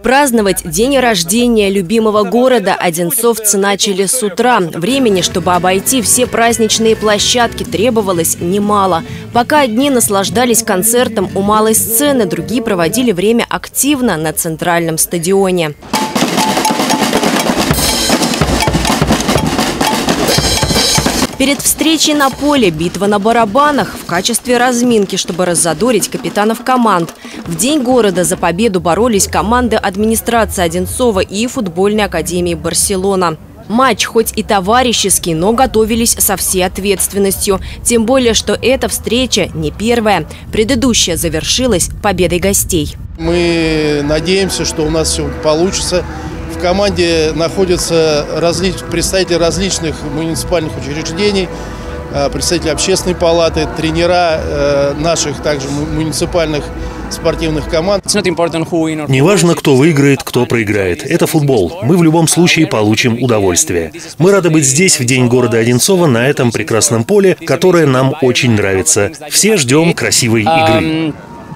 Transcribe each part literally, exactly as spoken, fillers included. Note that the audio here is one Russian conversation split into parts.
Праздновать день рождения любимого города одинцовцы начали с утра. Времени, чтобы обойти все праздничные площадки, требовалось немало. Пока одни наслаждались концертом у малой сцены, другие проводили время активно на центральном стадионе. Перед встречей на поле битва на барабанах в качестве разминки, чтобы раззадорить капитанов команд. В День города за победу боролись команды администрации Одинцова и футбольной академии «Барселона». Матч хоть и товарищеский, но готовились со всей ответственностью. Тем более, что эта встреча не первая. Предыдущая завершилась победой гостей. Мы надеемся, что у нас все получится. В команде находятся различ... представители различных муниципальных учреждений, представители общественной палаты, тренера э, наших также муниципальных спортивных команд. Неважно, кто выиграет, кто проиграет. Это футбол. Мы в любом случае получим удовольствие. Мы рады быть здесь в День города Одинцова на этом прекрасном поле, которое нам очень нравится. Все ждем красивой игры.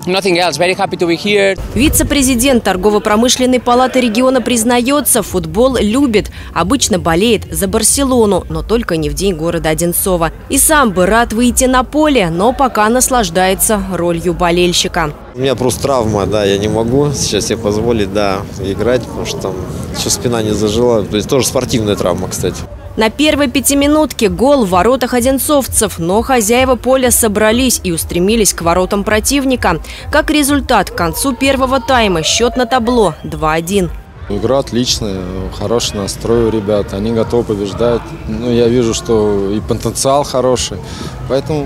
Вице-президент торгово-промышленной палаты региона признается, футбол любит. Обычно болеет за Барселону, но только не в День города Одинцова. И сам бы рад выйти на поле, но пока наслаждается ролью болельщика. У меня просто травма, да, я не могу сейчас себе позволить, да, играть, потому что там еще спина не зажила. То есть тоже спортивная травма, кстати. На первой пятиминутке гол в воротах одинцовцев, но хозяева поля собрались и устремились к воротам противника. Как результат, к концу первого тайма счет на табло два один. Игра отличная, хороший настрой у ребят, они готовы побеждать. Ну, я вижу, что и потенциал хороший, поэтому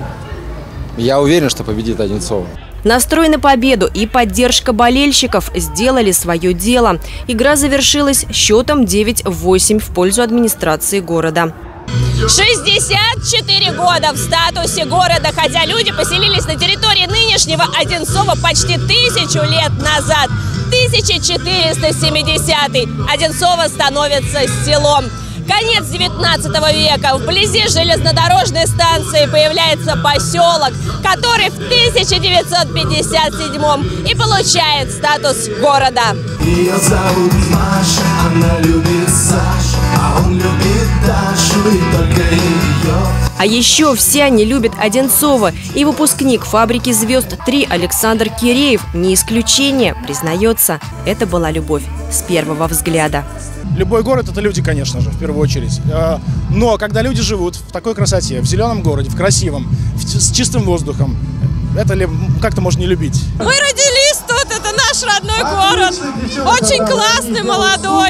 я уверен, что победит Одинцово. Настрой на победу и поддержка болельщиков сделали свое дело. Игра завершилась счетом девять восемь в пользу администрации города. шестьдесят четыре года в статусе города, хотя люди поселились на территории нынешнего Одинцова почти тысячу лет назад. тысяча четыреста семидесятый. Одинцово становится селом. Конец девятнадцатого века. Вблизи железнодорожной станции появляется поселок, который в тысяча девятьсот пятьдесят седьмом и получает статус города. Ее зовут Маша, она любит Сашу, а он любит Дашу и только ее. А еще все они любят Одинцова. И выпускник фабрики звезд три Александр Киреев не исключение. Признается, это была любовь с первого взгляда. Любой город – это люди, конечно же, в первую очередь. Но когда люди живут в такой красоте, в зеленом городе, в красивом, с чистым воздухом, это как-то можно не любить. Мы родились тут, это наш родной город. Очень классный, молодой.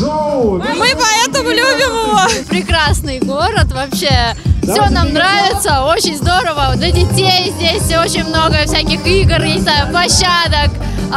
Мы поэтому любим его. Прекрасный город вообще. Все нам нравится, очень здорово. Для детей здесь очень много всяких игр, не знаю, площадок.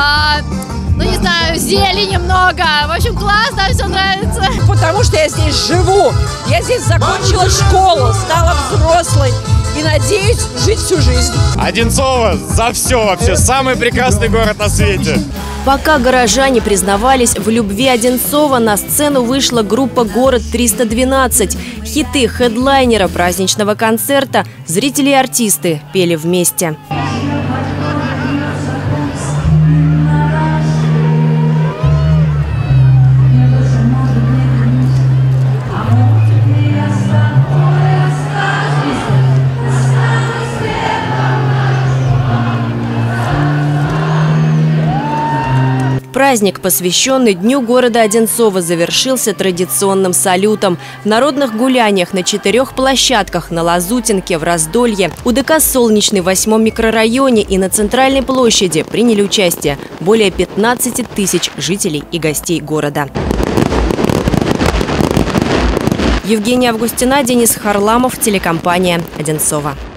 Ну, не знаю, зелени много. В общем, классно, все нравится. Потому что я здесь живу. Я здесь закончила школу, стала взрослой и надеюсь жить всю жизнь. Одинцово за все вообще. Самый прекрасный город на свете. Пока горожане признавались в любви Одинцова, на сцену вышла группа «Город триста двенадцать». Хиты хедлайнера праздничного концерта зрители и артисты пели вместе. Праздник, посвященный Дню города Одинцова, завершился традиционным салютом. В народных гуляниях на четырех площадках на Лазутинке, в Раздолье, УДК «Солнечный» в восьмом микрорайоне и на Центральной площади приняли участие более пятнадцати тысяч жителей и гостей города. Евгения Августина, Денис Харламов, телекомпания «Одинцово».